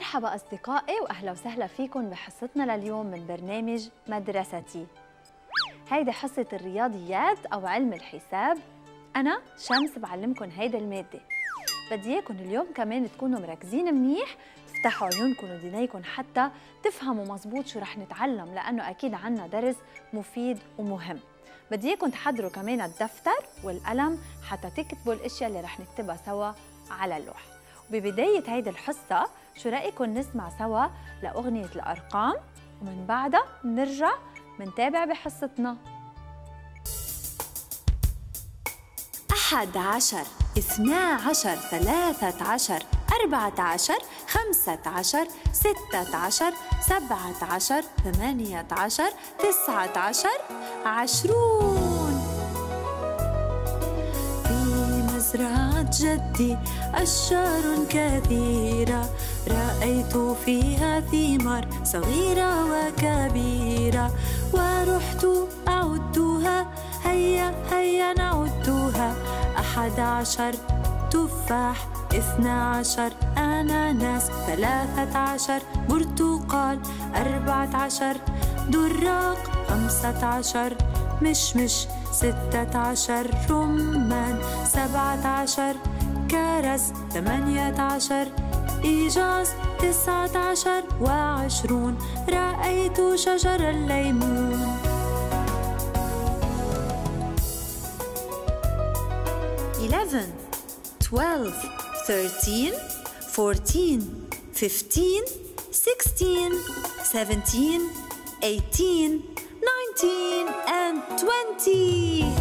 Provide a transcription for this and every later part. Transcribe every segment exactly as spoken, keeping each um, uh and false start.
مرحبا أصدقائي وأهلا وسهلا فيكم بحصتنا لليوم من برنامج مدرستي. هيدي حصة الرياضيات أو علم الحساب. أنا شمس بعلمكم هيدي المادة. بدي إياكم اليوم كمان تكونوا مركزين منيح، تفتحوا عيونكم ودينيكم حتى تفهموا مزبوط شو رح نتعلم، لأنه أكيد عنا درس مفيد ومهم. بدي إياكم تحضروا كمان الدفتر والقلم حتى تكتبوا الأشياء اللي رح نكتبها سوا على اللوح. وببداية هيدي الحصة شو رأيكم نسمع سوا لأغنية الأرقام، ومن بعدها نرجع منتابع بحصتنا. أحد عشر، اثنا عشر، ثلاثة عشر، أربعة عشر، خمسة عشر، ستة عشر، سبعة عشر، ثمانية عشر، تسعة عشر، عشرون. في مزرعة جدي أشجار كثيرة، رأيت فيها ثمار صغيرة وكبيرة، ورحت أعدها، هيا هيا نعدها. أحد عشر تفاح، اثنا عشر أناناس، ثلاثة عشر برتقال، أربعة عشر دراق، خمسة عشر مشمش، ستة عشر رمان، سبعة عشر كرز، ثمانية عشر إيجاز، تسعة عشر وعشرون رأيت شجر الليمون. eleven, twelve, thirteen, fourteen, fifteen, sixteen, seventeen, eighteen, nineteen, and twenty.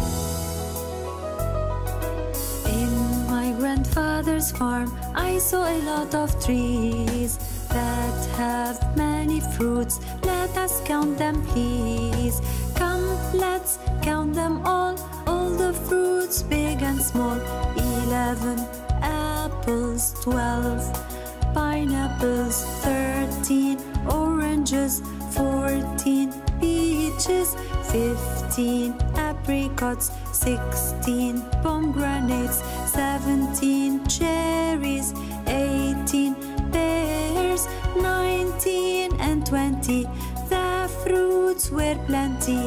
In my grandfather's farm, I saw a lot of trees that have many fruits. Let us count them, please. Come, let's count them all, all the fruits, big and small. Eleven apples, twelve pineapples, thirteen oranges, fourteen peaches, fifteen apricots, sixteen pomegranates, seventeen cherries, eighteen pears, nineteen and twenty. The fruits were plenty.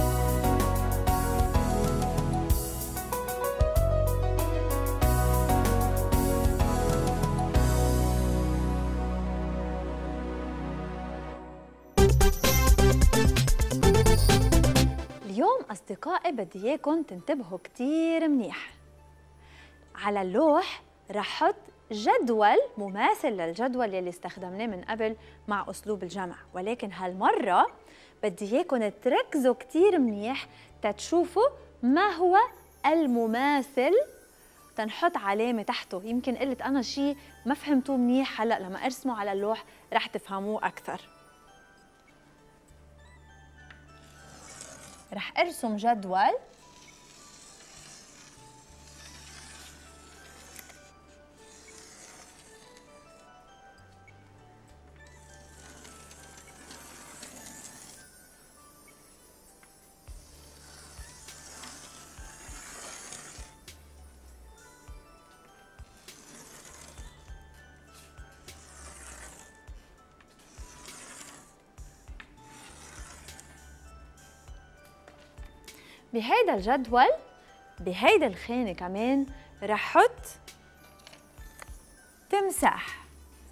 اليوم أصدقائي بدي إياكم تنتبهوا كتير منيح. على اللوح رح أحط جدول مماثل للجدول يلي استخدمناه من قبل مع أسلوب الجمع، ولكن هالمرة بدي إياكم تركزوا كتير منيح تتشوفوا ما هو المماثل، تنحط علامة تحته. يمكن قلت أنا شيء ما فهمتوه منيح، هلأ لما أرسمه على اللوح رح تفهموه أكثر. رح أرسم جدول بهيدا الجدول. بهيدا الخانة كمان رح حط تمساح،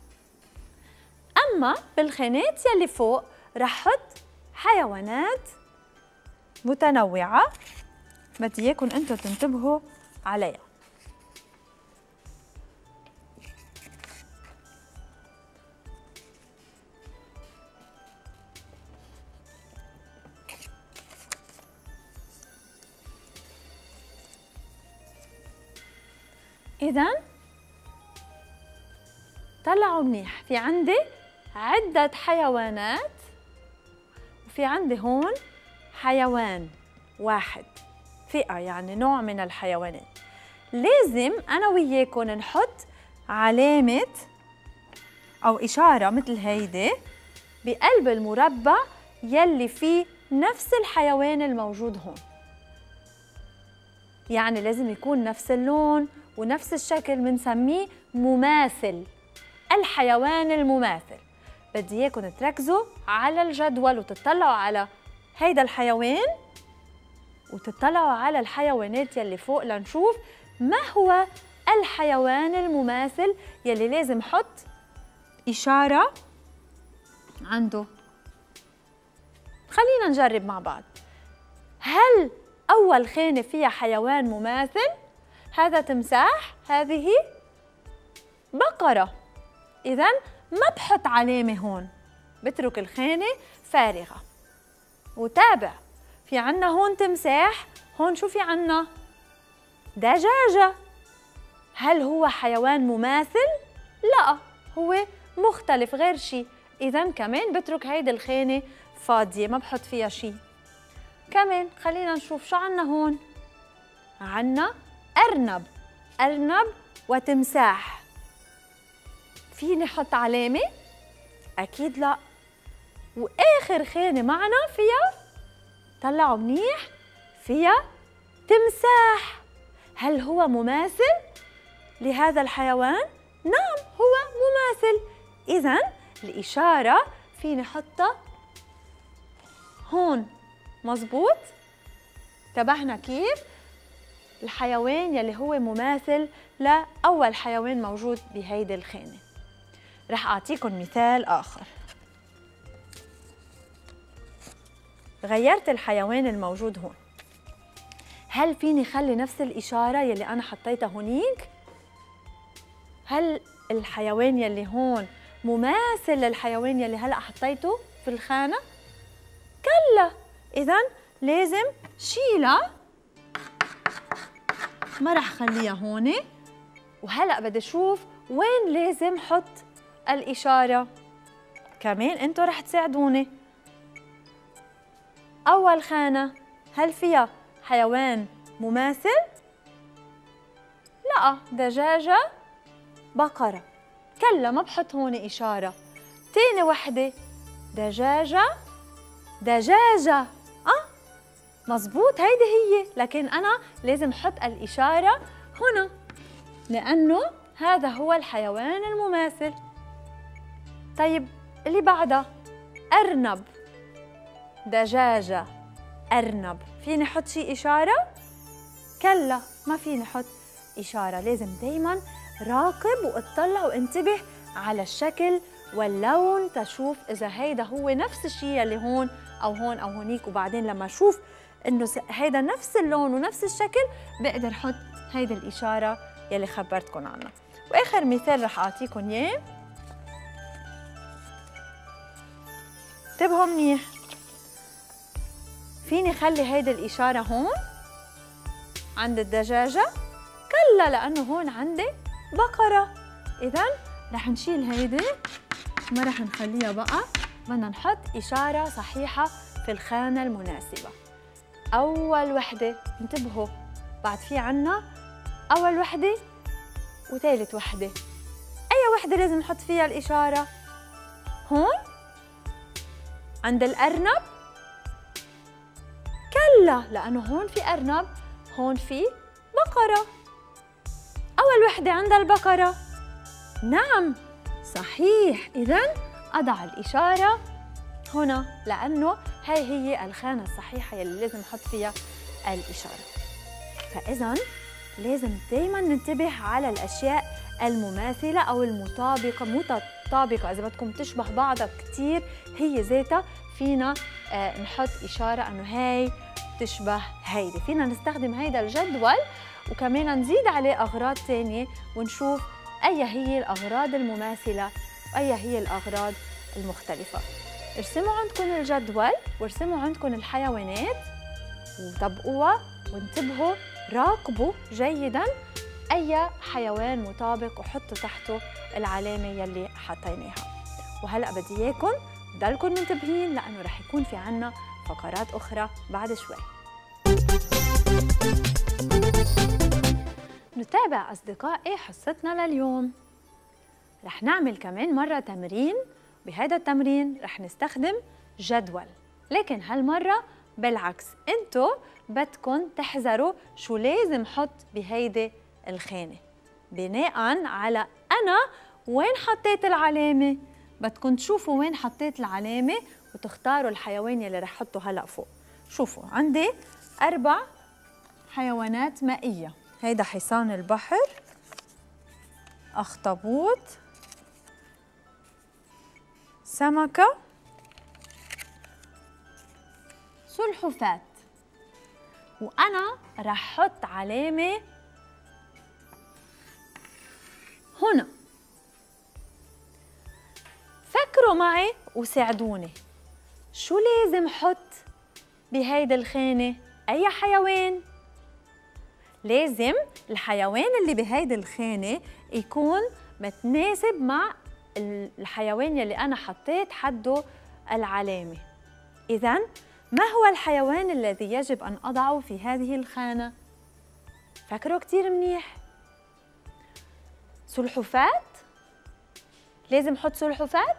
أما بالخانات يلي فوق رح حط حيوانات متنوعة بدي إياكم أنتوا تنتبهوا عليها. إذن طلعوا منيح، في عندي عدة حيوانات وفي عندي هون حيوان واحد، فئة يعني نوع من الحيوانات. لازم أنا وياكم نحط علامة أو إشارة مثل هيدي بقلب المربع يلي فيه نفس الحيوان الموجود هون، يعني لازم يكون نفس اللون ونفس الشكل، بنسميه مماثل. الحيوان المماثل. بدي اياكم تركزوا على الجدول وتطلعوا على هيدا الحيوان وتطلعوا على الحيوانات يلي فوق لنشوف ما هو الحيوان المماثل يلي لازم حط إشارة عنده. خلينا نجرب مع بعض. هل أول خانة فيها حيوان مماثل؟ هذا تمساح، هذه بقرة. إذن ما بحط علامة هون، بترك الخانة فارغة. وتابع، في عنا هون تمساح، هون شو في عنا؟ دجاجة. هل هو حيوان مماثل؟ لا، هو مختلف غير شيء. إذن كمان بترك هيدي الخانة فاضية ما بحط فيها شيء. كمان خلينا نشوف شو عنا هون. عنا أرنب، أرنب وتمساح. فيني حط علامة؟ أكيد لا. وآخر خانة معنا فيها، طلعوا منيح، فيها تمساح. هل هو مماثل لهذا الحيوان؟ نعم، هو مماثل. إذن الإشارة فيني حطها هون. مزبوط؟ انتبهنا كيف؟ الحيوان يلي هو مماثل لأول حيوان موجود بهيدي الخانة. رح أعطيكم مثال آخر. غيرت الحيوان الموجود هون. هل فيني خلي نفس الإشارة يلي أنا حطيتها هونيك؟ هل الحيوان يلي هون مماثل للحيوان يلي هلأ حطيته في الخانة؟ كلا. إذن لازم شيلها، ما رح خليها هون. وهلأ بدي أشوف وين لازم حط الإشارة. كمان أنتوا رح تساعدوني. أول خانة هل فيها حيوان مماثل؟ لا، دجاجة، بقرة. كلا ما بحط هون إشارة. تاني وحدة دجاجة، دجاجة. أه مزبوط، هيدي هي، لكن أنا لازم حط الإشارة هنا لأنه هذا هو الحيوان المماثل. طيب اللي بعدها أرنب، دجاجة، أرنب. فيني حط شي إشارة؟ كلا ما فيني حط إشارة. لازم دايماً راقب واطلع وانتبه على الشكل واللون تشوف إذا هيدا هو نفس الشيء اللي هون أو هون أو هونيك. وبعدين لما أشوف إنه هيدا نفس اللون ونفس الشكل بقدر حط هيدا الإشارة يلي خبرتكم عنها. وآخر مثال رح أعطيكم إياه. انتبهوا منيح. فيني خلي هيدي الإشارة هون عند الدجاجة؟ كلا، لأنه هون عندي بقرة. إذن رح نشيل هيدي، ما رح نخليها بقى، بدنا نحط إشارة صحيحة في الخانة المناسبة. أول وحدة، انتبهوا، بعد في عنا أول وحدة وثالث وحدة. أي وحدة لازم نحط فيها الإشارة؟ هون عند الأرنب؟ كلا، لأنه هون في أرنب، هون في بقرة. أول وحدة عند البقرة. نعم صحيح. إذن أضع الإشارة هنا لأنه هاي هي الخانة الصحيحة يلي لازم نحط فيها الإشارة. فإذن لازم دايماً ننتبه على الأشياء المماثلة أو المطابقة، متطابقة إذا بدكم تشبه بعضها كتير هي ذاتها. فينا آه نحط إشارة أنه هاي تشبه هيدي. فينا نستخدم هيدا الجدول وكمان نزيد عليه أغراض تانية ونشوف أي هي الأغراض المماثلة وأي هي الأغراض المختلفة. ارسموا عندكم الجدول وارسموا عندكم الحيوانات وطبقوها وانتبهوا، راقبوا جيداً أي حيوان مطابق وحطوا تحته العلامة يلي حطيناها. وهلأ بدي إياكم ضلكم منتبهين لأنه رح يكون في عنا فقرات أخرى بعد شوي. نتابع أصدقائي حصتنا لليوم. رح نعمل كمان مرة تمرين. بهذا التمرين رح نستخدم جدول، لكن هالمرة بالعكس، انتو بدكن تحذروا شو لازم حط بهيدي الخانة بناء على أنا وين حطيت العلامة؟ بدكم تشوفوا وين حطيت العلامة وتختاروا الحيوان يلي رح حطه هلأ فوق. شوفوا عندي أربع حيوانات مائية، هيدا حصان البحر، أخطبوط، سمكة، سلحفاة، وأنا رح حط علامة هنا. فكروا معي وساعدوني، شو لازم حط بهيدي الخانة؟ أي حيوان؟ لازم الحيوان اللي بهيدي الخانة يكون متناسب مع الحيوان يلي أنا حطيت حده العلامة. إذن ما هو الحيوان الذي يجب أن أضعه في هذه الخانة؟ فكروا كتير منيح. سلحفاة؟ لازم حط سلحفاة؟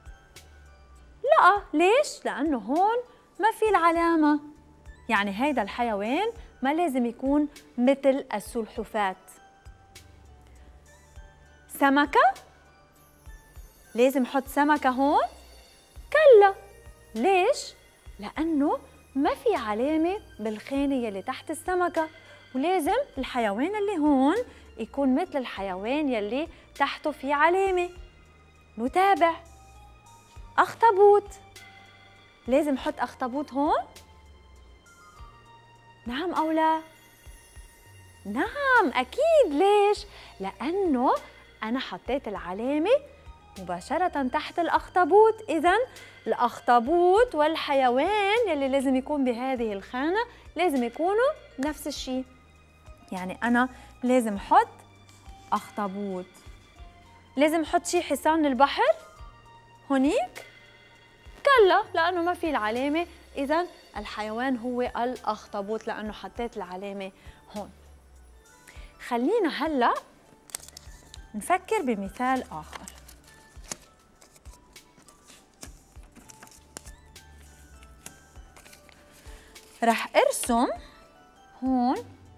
لا، ليش؟ لأنه هون ما في العلامة، يعني هيدا الحيوان ما لازم يكون مثل السلحفاة. سمكة؟ لازم حط سمكة هون؟ كلا، ليش؟ لأنه ما في علامة بالخانة يلي تحت السمكة، ولازم الحيوان اللي هون يكون مثل الحيوان يلي تحته في علامة. نتابع. أخطبوط، لازم حط أخطبوط هون؟ نعم أو لا؟ نعم أكيد. ليش؟ لأنه أنا حطيت العلامة مباشرة تحت الأخطبوط. إذن الأخطبوط والحيوان يلي لازم يكون بهذه الخانة لازم يكونوا نفس الشيء، يعني أنا لازم حط أخطبوط. لازم حط شي حصان البحر هونيك؟ كلا، لأنه ما في العلامة. إذن الحيوان هو الأخطبوط لأنه حطيت العلامة هون. خلينا هلأ نفكر بمثال آخر. رح أرسم هون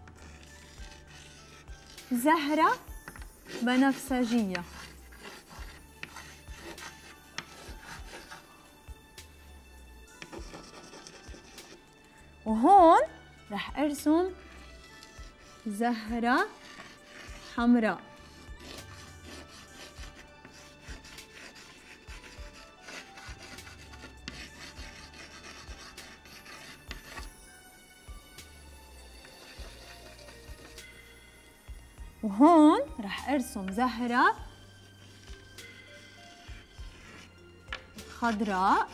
زهرة بنفسجية، وهون رح أرسم زهرة حمراء، وهون رح أرسم زهرة خضراء،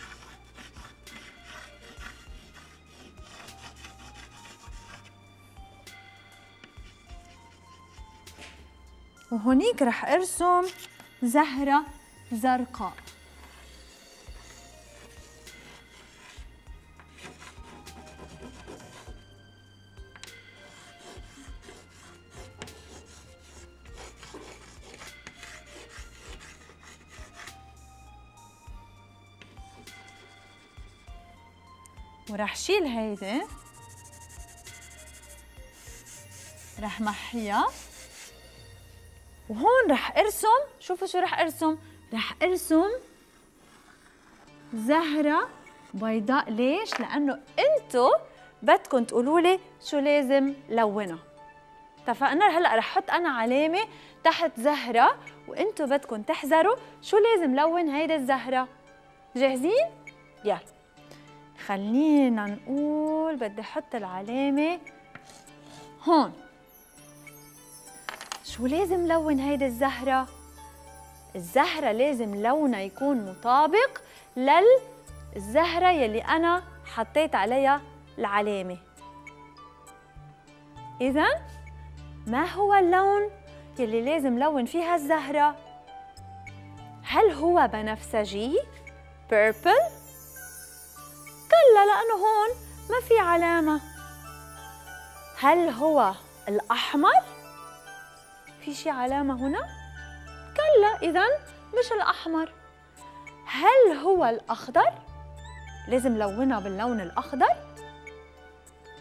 وهونيك رح أرسم زهرة زرقاء. ورح شيل هيدي، رح محيها، وهون رح ارسم. شوفوا شو رح ارسم، رح ارسم زهرة بيضاء. ليش؟ لأنه انتو بدكم تقولوا لي شو لازم لونها. اتفقنا؟ هلا رح احط انا علامة تحت زهرة، وانتو بدكم تحذروا شو لازم لون هيدا الزهرة. جاهزين؟ يلا خلينا نقول بدي احط العلامة هون. شو لازم لون هيدا الزهرة؟ الزهرة لازم لونها يكون مطابق للزهرة يلي أنا حطيت عليها العلامة. إذن ما هو اللون يلي لازم لون فيها الزهرة؟ هل هو بنفسجي؟ purple؟ كلا، لأنه هون ما في علامة. هل هو الأحمر؟ في شي علامة هنا؟ كلا، إذن مش الأحمر. هل هو الأخضر؟ لازم لونها باللون الأخضر؟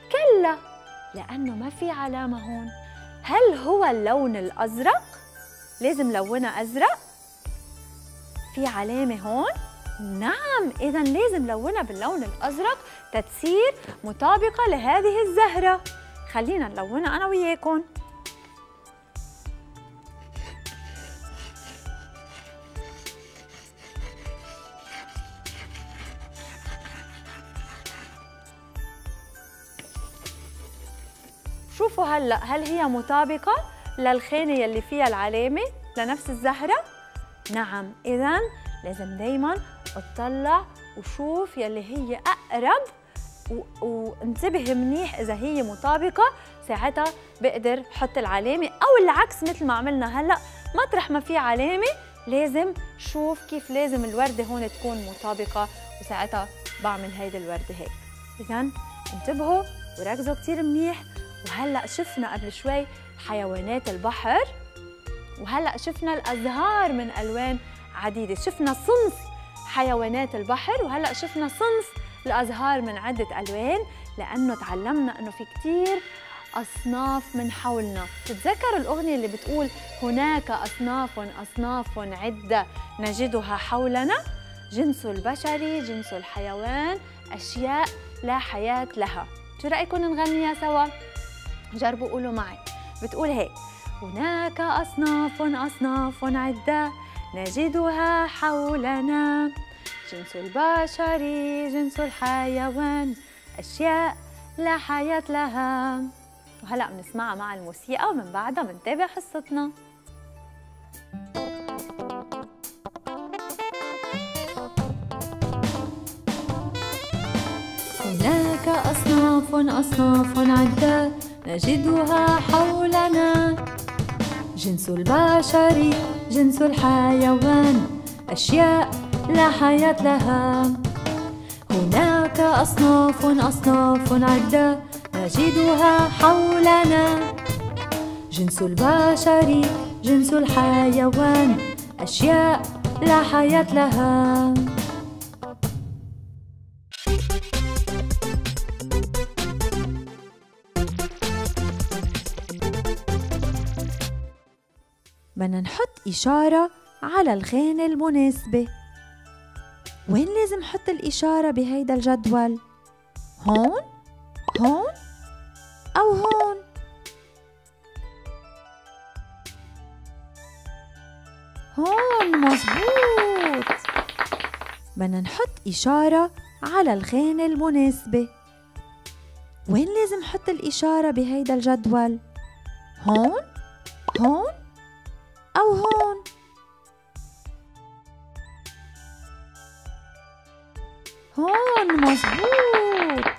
كلا، لأنه ما في علامة هون. هل هو اللون الأزرق؟ لازم لونها أزرق؟ في علامة هون؟ نعم، إذا لازم لونها باللون الأزرق تتصير مطابقة لهذه الزهرة. خلينا نلونها أنا وياكم. شوفوا هلأ، هل هي مطابقة للخانة يلي فيها العلامة لنفس الزهرة؟ نعم، إذا لازم دايما اطلع وشوف يلي هي أقرب وانتبه منيح إذا هي مطابقة، ساعتها بقدر حط العلامة، أو العكس مثل ما عملنا هلأ، مطرح ما في علامة لازم شوف كيف لازم الوردة هون تكون مطابقة، وساعتها بعمل هيدي الوردة هيك. إذا انتبهوا وركزوا كتير منيح. وهلأ شفنا قبل شوي حيوانات البحر، وهلأ شفنا الأزهار من ألوان عديدة، شفنا صنف حيوانات البحر، وهلأ شفنا صنف الأزهار من عدة ألوان، لأنه تعلمنا أنه في كتير أصناف من حولنا. تتذكروا الأغنية اللي بتقول هناك أصناف أصناف عدة نجدها حولنا، جنس البشري جنس الحيوان أشياء لا حياة لها. شو رأيكم نغنيها سوا؟ جربوا قولوا معي. بتقول هيك: هناك أصناف أصناف عدة نجدها حولنا، جنس البشري جنس الحيوان أشياء لا حياة لها. وهلأ بنسمعها مع الموسيقى، ومن بعدها بنتابع حصتنا. هناك أصناف أصناف عدة نجدها حولنا، جنس البشري جنس الحيوان أشياء لا حياة لها. هناك أصناف أصناف عدة نجدها حولنا، جنس البشري جنس الحيوان أشياء لا حياة لها. بدنا نحط إشارة على الخانة المناسبة. وين لازم نحط الإشارة بهيدا الجدول؟ هون؟ هون؟ أو هون؟ هون، مظبوط. بدنا نحط إشارة على الخانة المناسبة. وين لازم نحط الإشارة بهيدا الجدول؟ هون؟ هون؟ أو هون؟ هون، مظبوط.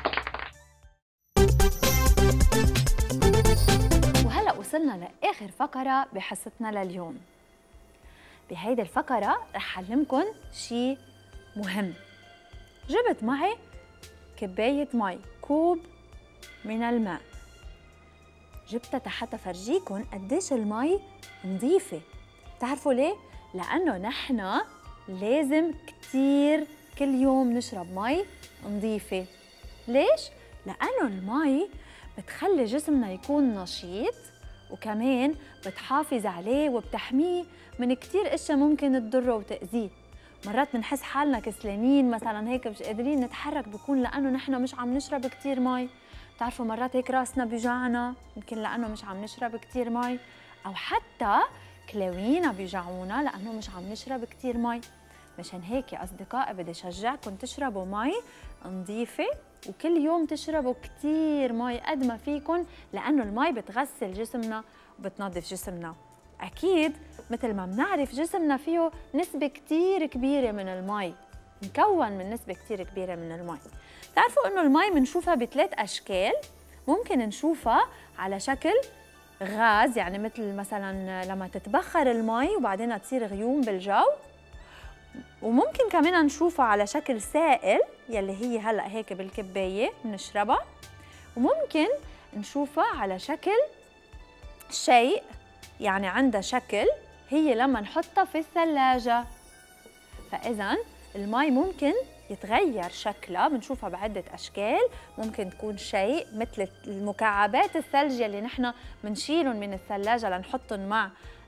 وهلأ وصلنا لآخر فقرة بحصتنا لليوم. بهيدي الفقرة رح أعلمكن شي مهم. جبت معي كباية مي، كوب من الماء. جبتها حتى فرجيكن قديش المي نظيفة. بتعرفوا ليه؟ لأنه نحن لازم كتير كل يوم نشرب مي نظيفة. ليش؟ لأنه المي بتخلي جسمنا يكون نشيط، وكمان بتحافظ عليه وبتحميه من كتير اشياء ممكن تضره وتأذيه. مرات بنحس حالنا كسلانين مثلا هيك مش قادرين نتحرك، بكون لأنه نحن مش عم نشرب كتير مي. بتعرفوا مرات هيك راسنا بيوجعنا يمكن لأنه مش عم نشرب كتير مي، أو حتى كلاوينا بيوجعونا لأنه مش عم نشرب كتير مي. مشان هيك يا أصدقائي بدي شجعكم تشربوا مي نظيفة، وكل يوم تشربوا كتير مي قد ما فيكن، لأنه المي بتغسل جسمنا وبتنظف جسمنا. أكيد مثل ما بنعرف جسمنا فيه نسبة كتير كبيرة من المي، مكون من نسبة كتير كبيرة من المي. تعرفوا إنه المي بنشوفها بثلاث أشكال. ممكن نشوفها على شكل غاز، يعني مثل مثلا لما تتبخر المي وبعدين تصير غيوم بالجو، وممكن كمان نشوفها على شكل سائل يلي هي هلأ هيك بالكباية بنشربها، وممكن نشوفها على شكل شيء، يعني عندها شكل هي لما نحطها في الثلاجة. فإذا المي ممكن يتغير شكلها، بنشوفها بعدة أشكال. ممكن تكون شيء مثل المكعبات الثلج اللي نحن بنشيلهم من الثلاجة لنحطهم مع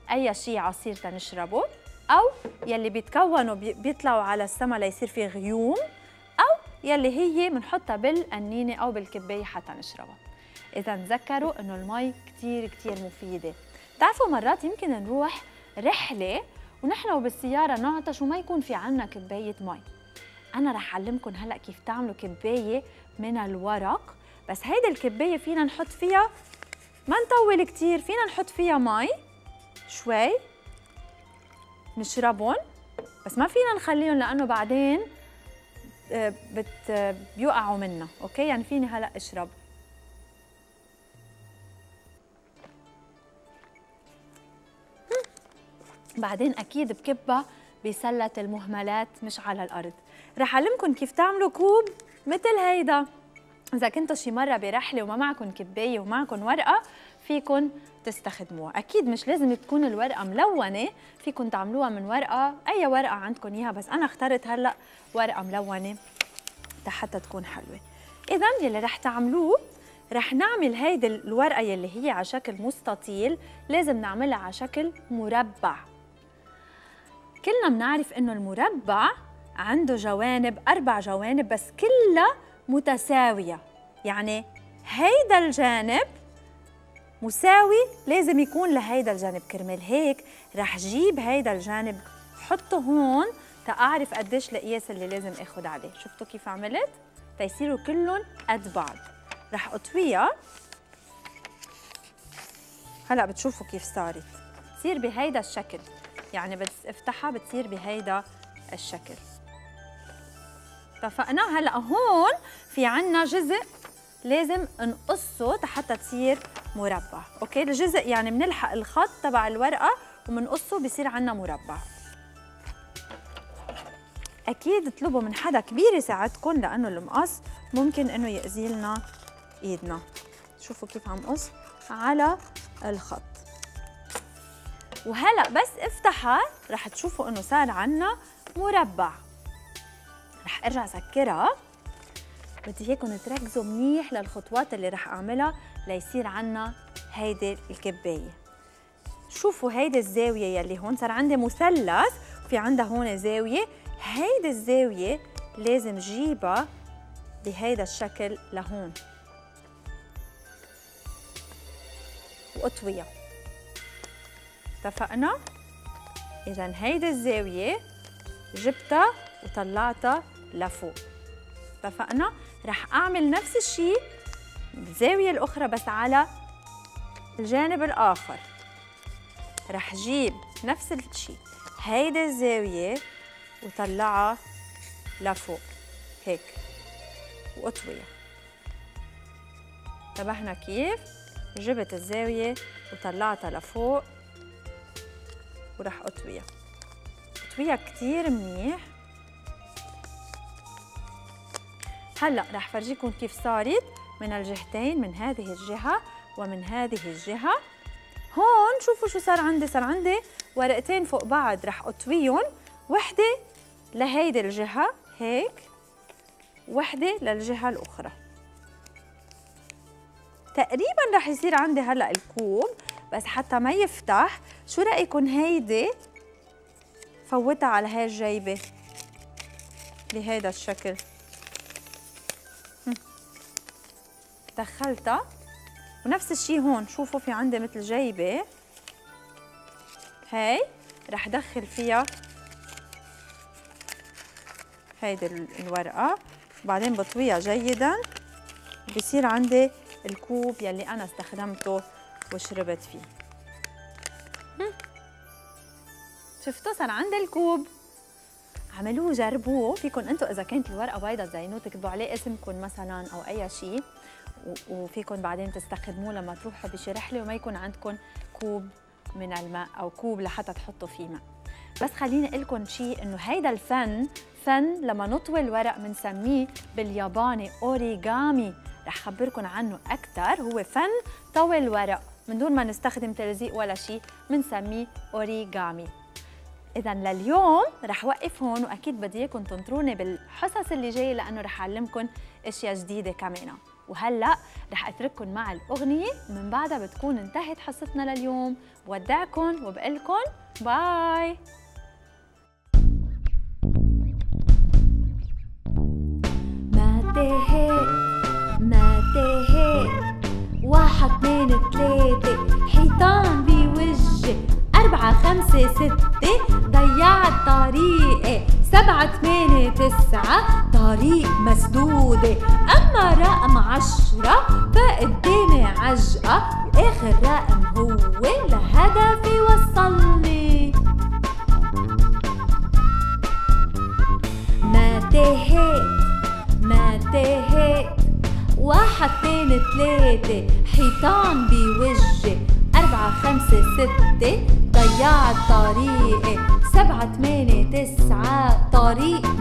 اي شيء عصير تنشربه، او يلي بيتكونوا بيطلعوا على السما ليصير في غيوم، او يلي هي بنحطها بالقنينه او بالكبايه حتى نشربها. اذا تذكروا انه المي كثير كثير مفيده. بتعرفوا مرات يمكن نروح رحله ونحن وبالسياره نعطش وما يكون في عنا كبايه مي. انا رح اعلمكم هلا كيف تعملوا كبايه من الورق، بس هيدي الكبايه فينا نحط فيها، ما نطول كثير، فينا نحط فيها مي شوي نشربهم، بس ما فينا نخليهم لانه بعدين بت بيوقعوا منا. اوكي، يعني فيني هلا اشرب. بعدين اكيد بكبها بسله المهملات مش على الارض. رح اعلمكم كيف تعملوا كوب مثل هيدا. اذا كنتوا شي مره برحله وما معكم كبايه ومعكم ورقه فيكم تستخدموها. اكيد مش لازم تكون الورقه ملونه، فيكم تعملوها من ورقه، اي ورقه عندكم اياها، بس انا اخترت هلا ورقه ملونه حتى تكون حلوه. اذا يلي رح تعملوه، رح نعمل هيدي الورقه يلي هي على شكل مستطيل، لازم نعملها على شكل مربع. كلنا بنعرف انه المربع عنده جوانب، اربع جوانب بس كلها متساويه، يعني هيدا الجانب مساوي لازم يكون لهيدا الجانب. كرمال هيك رح جيب هيدا الجانب حطه هون تأعرف قديش القياس اللي لازم اخد عليه. شفتوا كيف عملت؟ تيصيروا كلهم قد بعض. رح اطويها هلا، بتشوفوا كيف صارت، تصير بهيدا الشكل، يعني بس افتحها بتصير بهيدا الشكل. اتفقنا؟ هلا هون في عنا جزء لازم نقصه حتى تصير مربع. اوكي، الجزء يعني بنلحق الخط تبع الورقه وبنقصه بصير عنا مربع. اكيد اطلبوا من حدا كبير يساعدكم لانه المقص ممكن انه يأذي لنا ايدنا. شوفوا كيف عم قص على الخط. وهلا بس افتحها رح تشوفوا انه صار عنا مربع. رح ارجع سكرها. بدي اياكم تركزوا منيح للخطوات اللي رح اعملها ليصير عنا هيدي الكبايه. شوفوا هيدي الزاويه يلي هون صار عندي مثلث وفي عندها هون زاويه، هيدي الزاويه لازم جيبها بهيدا الشكل لهون واطويها. اتفقنا؟ اذا هيدي الزاويه جبتها وطلعتها لفوق. اتفقنا؟ رح اعمل نفس الشيء بالزاويه الاخرى بس على الجانب الاخر. رح جيب نفس الشيء هيدي الزاويه وطلعها لفوق هيك واطويها. انتبهنا كيف؟ جبت الزاويه وطلعتها لفوق ورح اطويها. اطويها كثير منيح. هلا رح فرجيكم كيف صارت من الجهتين، من هذه الجهه ومن هذه الجهه. هون شوفوا شو صار عندي، صار عندي ورقتين فوق بعض رح اطويهم، وحده لهيدي الجهه هيك، وحده للجهه الاخرى. تقريبا رح يصير عندي هلا الكوب، بس حتى ما يفتح شو رايكم هيدي فوتها على هاي الجيبه بهيدا الشكل. دخلتها ونفس الشيء هون. شوفوا في عندي مثل جيبه هاي، رح دخل فيها هيدي الورقه، وبعدين بطويها جيدا بصير عندي الكوب يلي انا استخدمته وشربت فيه. شفتوا صار عندي الكوب. عملوه جربوه. فيكم انتم اذا كانت الورقه بيضة تزينوه تكتبوا عليه اسمكم مثلا او اي شيء، وفيكم بعدين تستخدموه لما تروحوا بشي رحله وما يكون عندكم كوب من الماء او كوب لحتى تحطوا فيه ماء. بس خليني اقول لكم شيء، انه هيدا الفن فن لما نطوي الورق بنسميه بالياباني اوريغامي. رح خبركم عنه اكثر. هو فن طوي الورق من دون ما نستخدم تلزيق ولا شيء، بنسميه اوريغامي. إذا لليوم رح وقف هون، وأكيد بدي إياكم تنطروني بالحصص اللي جاية لأنه رح أعلمكم أشياء جديدة كمان. وهلأ رح أترككن مع الأغنية، ومن بعدها بتكون انتهت حصتنا لليوم. بودعكن وبقلكن باي. ما تهت ما تهت، واحد اتنين تلاتة، حيطان بوجهي، أربعة خمسة ستة، ضيعت طريقي، سبعة ثمانية تسعة، طريق مسدودة، أما رقم عشرة فقدامي عجقة، وآخر رقم هو لهدفي وصلني. ما تهت ما تهت، واحد اثنين ثلاثة، حيطان بوجهي، أربعة خمسة ستة، ضيعت طريقي، سبعة ثمانية تسعة، طريق